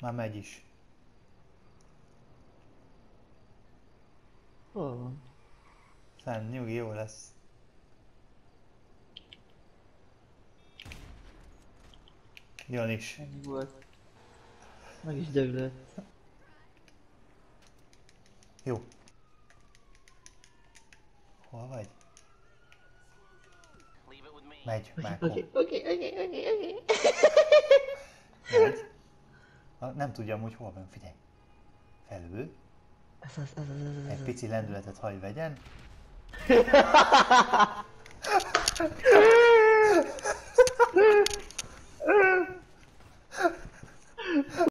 Már megy is. Hol van? Szent, nyugi, jó lesz. Jön is. Ennyi volt. Meg is döglött. Jó. Hol vagy? Megy, Mákon. Oké. Megy. Nem tudja amúgy hol van, figyelj. Felül. Egy pici lendületet hagy vegyen.